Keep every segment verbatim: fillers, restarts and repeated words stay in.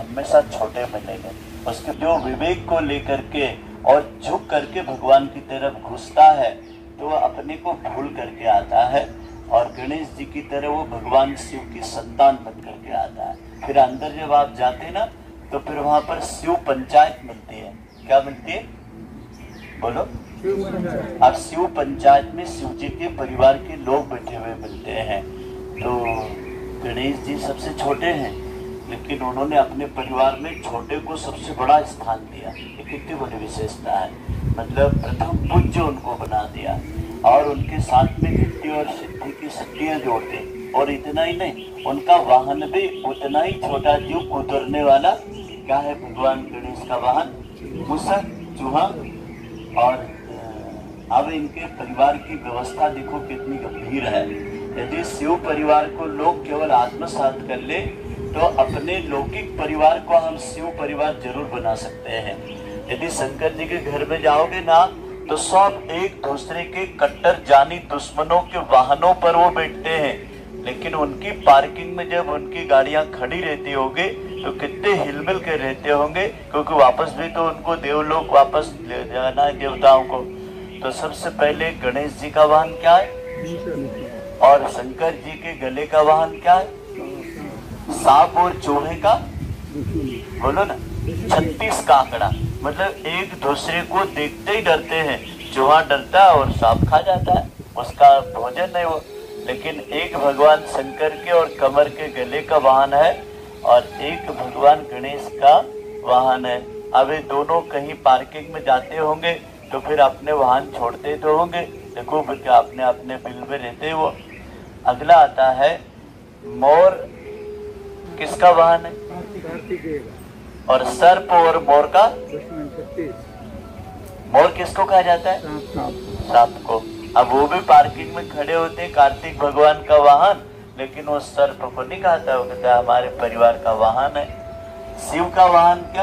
हमेशा छोटे मिलेंगे। उसके जो विवेक को लेकर के और झुक करके भगवान की तरफ घुसता है तो वह अपने को भूल करके आता है, और गणेश जी की तरह वो भगवान शिव की संतान बन करके आता है। फिर अंदर जब आप जाते ना तो फिर वहां पर शिव पंचायत मिलती है। क्या मिलती है बोलो? अब शिव पंचायत में शिव जी के परिवार के लोग बैठे हुए मिलते हैं। तो गणेश जी सबसे छोटे हैं, लेकिन उन्होंने अपने परिवार में छोटे को सबसे बड़ा स्थान दिया। ये कितनी बड़ी विशेषता है, मतलब प्रथम पूज्य उनको बना दिया, और उनके साथ में रिद्धि और सिद्धि की शक्तियां जोड़ दी। और इतना ही नहीं, उनका वाहन भी उतना ही छोटा जीव कुतरने वाला। क्या है भगवान गणेश का वाहन? मूषक, चूहा। और अब इनके परिवार की व्यवस्था देखो कितनी गंभीर है। यदि शिव परिवार को लोग केवल आत्मसात कर ले तो अपने लौकिक परिवार को हम शिव परिवार जरूर बना सकते हैं। यदि शंकर जी के घर में जाओगे ना तो सब एक दूसरे के कट्टर जानी दुश्मनों के वाहनों पर वो बैठते हैं, लेकिन उनकी पार्किंग में जब उनकी गाड़ियां खड़ी रहती होंगी तो कितने हिलमिल के रहते होंगे, क्योंकि वापस भी तो उनको देवलोक वापस ले जाना है देवताओं को। तो सबसे पहले गणेश जी का वाहन क्या है, और शंकर जी के गले का वाहन क्या है? सांप और चूहे का, बोलो ना, छत्तीस का आंकड़ा। मतलब एक दूसरे को देखते ही डरते हैं। चूहा डरता है और सांप खा जाता है, उसका भोजन है वो। लेकिन एक भगवान शंकर के और कमर के गले का वाहन है, और एक भगवान गणेश का वाहन है। अब ये दोनों कहीं पार्किंग में जाते होंगे तो फिर अपने वाहन छोड़ते तो होंगे, देखो क्या अपने अपने बिल में रहते वो। अगला आता है मोर, किसका वाहन है? और सर्प और मोर का, मोर किसको कहा जाता है? सांप को। अब वो भी पार्किंग में खड़े होते कार्तिक भगवान का वाहन, लेकिन वो सर्प को नहीं कहता, वो कहता हमारे परिवार का वाहन है। शिव का वाहन क्या?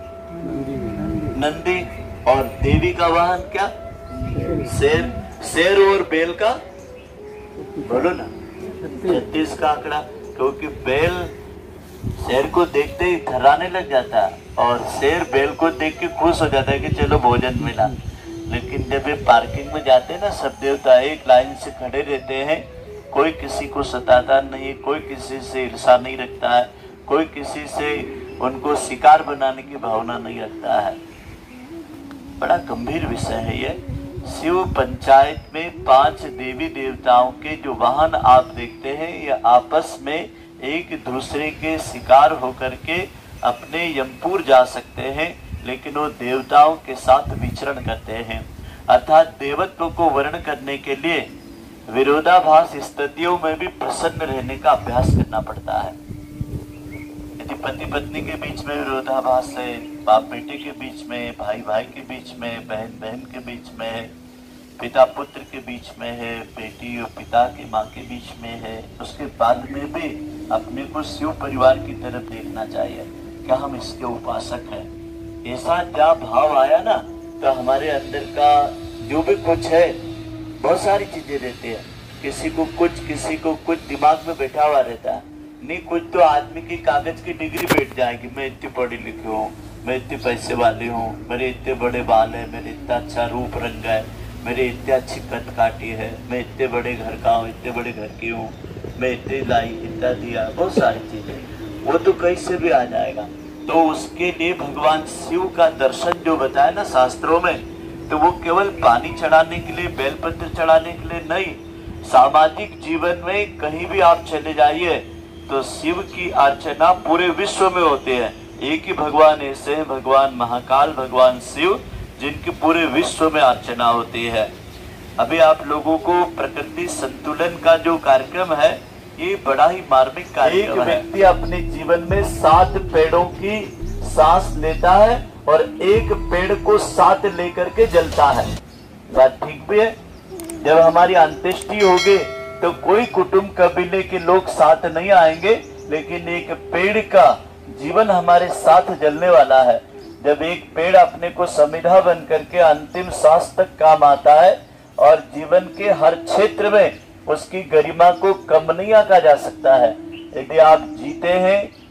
नंदी। और देवी का वाहन क्या? शेर। शेर और बैल का, बोलो ना, छत्तीस का आंकड़ा। क्योंकि बैल शेर को देखते ही थर्राने लग जाता है, और शेर बैल को देख के खुश हो जाता है कि चलो भोजन मिला। लेकिन जब ये पार्किंग में जाते हैं ना, सब देवता एक लाइन से खड़े रहते हैं, कोई किसी को सताता नहीं, कोई किसी से ईर्षा नहीं रखता है, कोई किसी से उनको शिकार बनाने की भावना नहीं रखता है। बड़ा गंभीर विषय है ये। शिव पंचायत में पांच देवी देवताओं के जो वाहन आप देखते हैं, ये आपस में एक दूसरे के शिकार होकर के अपने यमपुर जा सकते हैं, लेकिन वो देवताओं के साथ विचरण करते हैं। अर्थात देवत्व को वर्ण करने के लिए विरोधाभास स्थितियों में भी प्रसन्न रहने का अभ्यास करना पड़ता है। यदि पति पत्नी के बीच में विरोधाभास है, बाप बेटे के बीच में, भाई भाई के बीच में, बहन बहन के बीच में है, पिता पुत्र के बीच में है, बेटी और पिता की माँ के बीच में है, उसके बाद में भी अपने को शिव परिवार की तरफ देखना चाहिए। क्या हम इसके उपासक हैं? ऐसा क्या भाव आया ना तो हमारे अंदर का जो भी कुछ है, बहुत सारी चीजें रहती है। किसी को कुछ, किसी को कुछ दिमाग में बैठा हुआ रहता है। नहीं, कुछ तो आदमी की कागज की डिग्री बैठ जाएगी, मैं इतनी पढ़ी लिखी हूँ, मैं इतने पैसे वाली हूँ, मेरे इतने बड़े बाल है, मेरे इतना अच्छा रूप रंग है, मेरे इतने अच्छी कद काटी है, मैं इतने बड़े घर का हूँ, इतने बड़े घर की हूँ, मैं इतने लाई, इतना दिया, बहुत सारी चीजें। वो तो कहीं से भी आ जाएगा। तो उसके लिए भगवान शिव का दर्शन जो बताया ना शास्त्रों में, तो वो केवल पानी चढ़ाने के लिए, बेलपत्र चढ़ाने के लिए नहीं, सामाजिक जीवन में कहीं भी आप चले जाइए तो शिव की अर्चना पूरे विश्व में होते हैं। एक ही भगवान ऐसे हैं, भगवान महाकाल, भगवान शिव, जिनकी पूरे विश्व में अर्चना होती है। अभी आप लोगों को प्रकृति संतुलन का जो कार्यक्रम है, ये बड़ा ही मार्मिक कार्यक्रम है। एक व्यक्ति अपने जीवन में सात पेड़ों की सांस लेता है और एक पेड़ को साथ लेकर के जलता है। बात ठीक भी है। जब हमारी अंत्येष्टि होगी तो कोई कुटुंब कबीले के लोग साथ नहीं आएंगे, लेकिन एक पेड़ का जीवन हमारे साथ जलने वाला है। जब एक पेड़ अपने को समिधा बन करके अंतिम सांस तक काम आता है और जीवन के हर क्षेत्र में उसकी गरिमा को कम नहीं आंका जा सकता है। यदि आप जीते हैं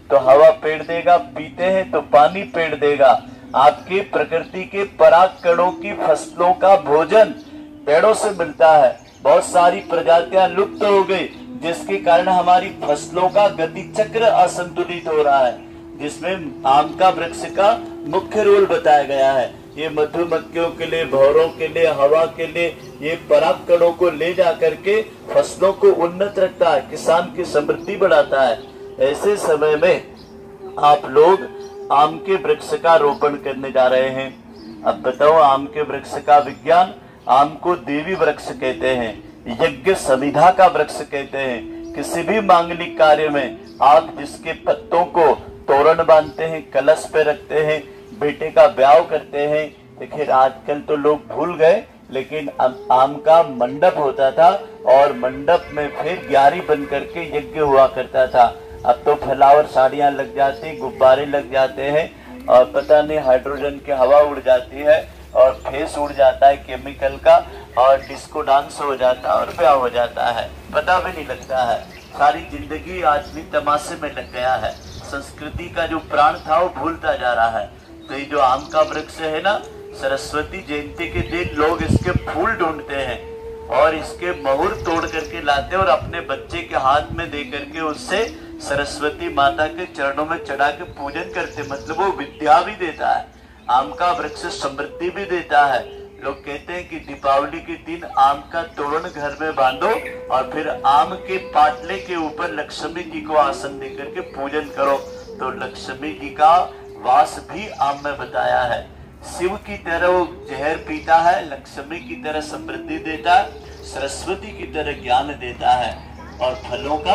तो हवा पेड़ देगा, पीते हैं तो पानी पेड़ देगा। आपकी प्रकृति के पराग कणों की फसलों का भोजन पेड़ों से मिलता है। बहुत सारी प्रजातियां लुप्त हो गई, जिसके कारण हमारी फसलों का गति चक्र असंतुलित हो रहा है, जिसमें आम का वृक्ष का मुख्य रोल बताया गया है। ये मधुमक्खियों के लिए, भौरों के लिए, हवा के लिए, ये पराग कणों को ले जा करके फसलों को उन्नत रखता है, किसान की समृद्धि बढ़ाता है। ऐसे समय में आप लोग आम के वृक्ष का रोपण करने जा रहे हैं। अब बताओ, आम के वृक्ष का विज्ञान, आम को देवी वृक्ष कहते हैं, यज्ञ समिधा का वृक्ष कहते हैं। किसी भी मांगलिक कार्य में आप जिसके पत्तों को तोरण बांधते हैं, कलश पे रखते हैं, बेटे का ब्याह करते हैं। देखिए आजकल तो लोग भूल गए, लेकिन आम का मंडप होता था और मंडप में फिर ग्यारी बन करके यज्ञ हुआ करता था। अब तो फ्लावर साड़ियां लग जाती, गुब्बारे लग जाते हैं और पता नहीं हाइड्रोजन की हवा उड़ जाती है और फेस उड़ जाता है केमिकल का, और डिस्को डांस हो जाता है और ब्याह हो जाता है, पता भी नहीं लगता है। सारी जिंदगी आदमी तमाशे में लग गया है। संस्कृति का जो प्राण था वो भूलता जा रहा है। तो ये जो आम का वृक्ष है ना, सरस्वती जयंती के दिन लोग इसके फूल ढूंढते हैं और इसके महुर तोड़ करके लाते हैं और अपने बच्चे के हाथ में दे करके उससे सरस्वती माता के चरणों में चढ़ा के पूजन करते। मतलब वो विद्या भी देता है। आम का वृक्ष समृद्धि भी देता है। लोग कहते हैं कि दीपावली के दिन आम का तोरण घर में बांधो और फिर आम के पाटले के ऊपर लक्ष्मी जी को आसन दे करके पूजन करो। तो लक्ष्मी जी का वास भी आम में बताया है। शिव की तरह वो जहर पीता है, लक्ष्मी की तरह समृद्धि देता है, सरस्वती की तरह ज्ञान देता है। और फलों का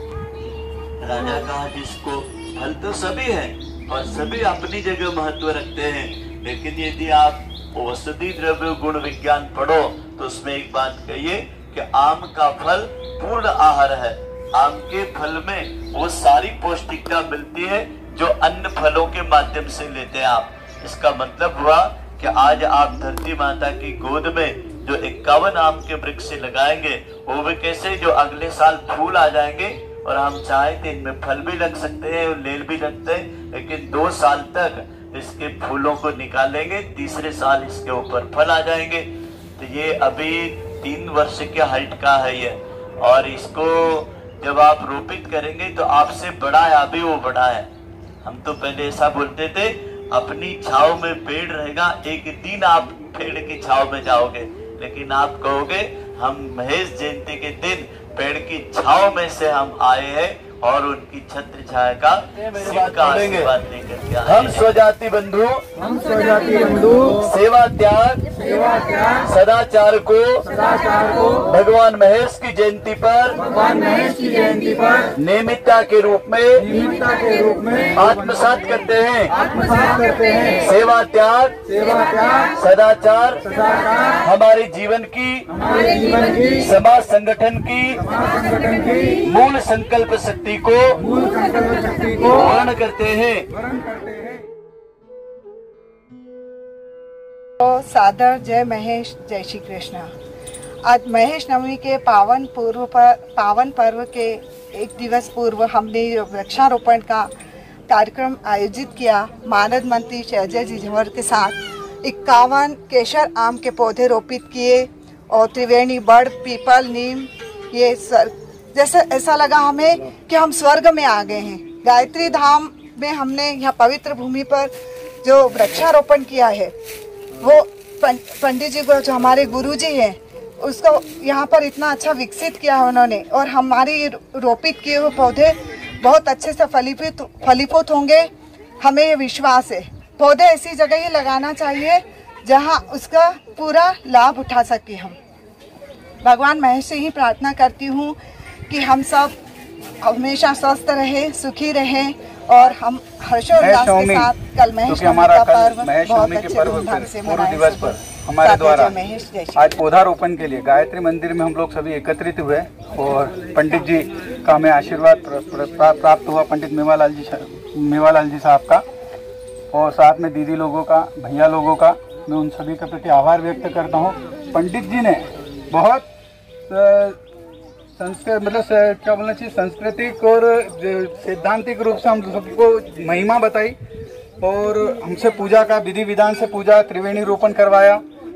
राजा कहा जिसको, फल तो सभी है और सभी अपनी जगह महत्व रखते हैं, लेकिन यदि आप औषधि द्रव्य गुण विज्ञान पढ़ो तो उसमें एक बात कहिए कि आम का फल पूर्ण आहार है। आम के फल में वो सारी पौष्टिकता मिलती है जो अन्य फलों के माध्यम से लेते हैं आप। इसका मतलब हुआ कि आज आप धरती माता की गोद में जो इक्यावन आम के वृक्ष लगाएंगे, वो भी कैसे, जो अगले साल फूल आ जाएंगे और हम चाहे तो इनमें फल भी लग सकते हैं और लेल भी लगते हैं, लेकिन दो साल तक इसके फूलों को निकालेंगे, तीसरे साल इसके ऊपर फल आ जाएंगे। तो ये अभी तीन वर्ष के हाइट का है ये, और इसको जब आप रोपित करेंगे तो आपसे बड़ा है, अभी वो बड़ा है। हम तो पहले ऐसा बोलते थे, अपनी छाव में पेड़ रहेगा, एक दिन आप पेड़ की छाव में जाओगे, लेकिन आप कहोगे हम महेश जयंती के दिन पेड़ की छाव में से हम आए हैं और उनकी छत्र छाया का शिव का आशीर्वाद लेकर के आए। हम स्वजाति बंधु, हम स्वजाति बंधु सेवा त्याग, सेवा त्याग सदाचार को, सदाचार को भगवान महेश की जयंती पर, भगवान महेश की जयंती पर निमित्ता के रूप में, निमित्ता के रूप में आत्मसात करते हैं, आत्मसात करते हैं। सेवा त्याग, सेवा त्याग सदाचार, सदाचार हमारे जीवन की, हमारे जीवन की समाज संगठन की, समाज संगठन की मूल संकल्प शक्ति को, मूल संकल्प शक्ति को वर्ण करते हैं, वर्ण करते हैं। तो सादर जय महेश, जय श्री कृष्ण। आज महेश नवमी के पावन पूर्व पर पावन पर्व के एक दिवस पूर्व हमने वृक्षारोपण का कार्यक्रम आयोजित किया। मानद मंत्री शैलजा जिझवर के साथ इक्यावन केसर आम के पौधे रोपित किए और त्रिवेणी, बड़, पीपल, नीम, ये सर जैसे ऐसा लगा हमें कि हम स्वर्ग में आ गए हैं। गायत्री धाम में हमने यहाँ पवित्र भूमि पर जो वृक्षारोपण किया है, वो पंडित जी को, जो हमारे गुरुजी हैं, उसको यहाँ पर इतना अच्छा विकसित किया है उन्होंने, और हमारे रोपित किए हुए पौधे बहुत अच्छे से फलीभूत फलीभूत होंगे, हमें ये विश्वास है। पौधे ऐसी जगह ही लगाना चाहिए जहाँ उसका पूरा लाभ उठा सके। हम भगवान महेश से ही प्रार्थना करती हूँ कि हम सब हमेशा स्वस्थ रहे, सुखी रहें और हम हर्षोल्लास के साथ कल महेश नवमी का पर्व बहुत अच्छे धूमधाम से मनाएं। हमारे द्वारा आज पौधारोपण के लिए गायत्री मंदिर में हम लोग सभी एकत्रित हुए और पंडित जी का हमें आशीर्वाद प्राप्त हुआ, पंडित मेवालाल जी मेवालाल जी साहब का, और साथ में दीदी लोगों का, भैया लोगों का, मैं उन सभी के प्रति आभार व्यक्त करता हूँ। पंडित जी ने बहुत संस्कृत मतलब स- क्या बोलना चाहिए, सांस्कृतिक और सैद्धांतिक रूप से हम सबको महिमा बताई और हमसे पूजा का विधि विधान से पूजा, त्रिवेणी रोपण करवाया।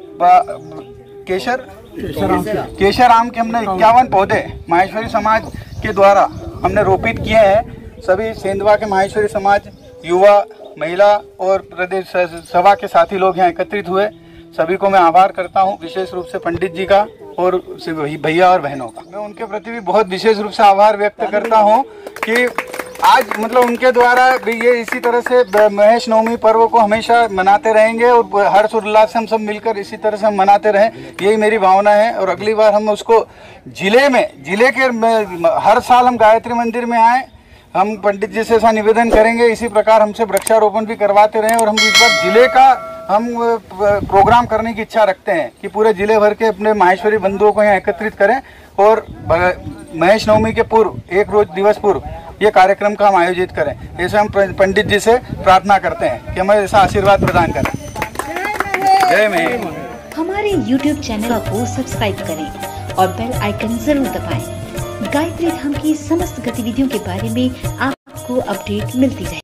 केशर केशर आम के हमने इक्यावन पौधे माहेश्वरी समाज के द्वारा हमने रोपित किए हैं। सभी सेंधवा के माहेश्वरी समाज, युवा, महिला और प्रदेश सभा के साथी लोग यहाँ एकत्रित हुए। सभी को मैं आभार करता हूँ, विशेष रूप से पंडित जी का और भैया और बहनों का। मैं उनके प्रति भी बहुत विशेष रूप से आभार व्यक्त करता हूँ कि आज मतलब उनके द्वारा भी ये इसी तरह से महेश नवमी पर्व को हमेशा मनाते रहेंगे और हर्ष उल्लास से हम सब मिलकर इसी तरह से हम मनाते रहें, यही मेरी भावना है। और अगली बार हम उसको जिले में जिले के हर साल हम गायत्री मंदिर में आए, हम पंडित जी से ऐसा निवेदन करेंगे, इसी प्रकार हमसे वृक्षारोपण भी करवाते रहें। और हम इस बार जिले का हम प्रोग्राम करने की इच्छा रखते हैं कि पूरे जिले भर के अपने माहेश्वरी बंधुओं को यहाँ एकत्रित करें और महेश नवमी के पूर्व एक रोज दिवस पूर्व ये कार्यक्रम का हम आयोजित करें। ऐसे हम पंडित जी से प्रार्थना करते हैं कि हमें ऐसा आशीर्वाद प्रदान करें। जय महेश। हमारे यूट्यूब चैनल को सब्सक्राइब करें और बेल आइकन जरूर दबाएं। गायत्री धाम की समस्त गतिविधियों के बारे में आपको अपडेट मिलती रहे।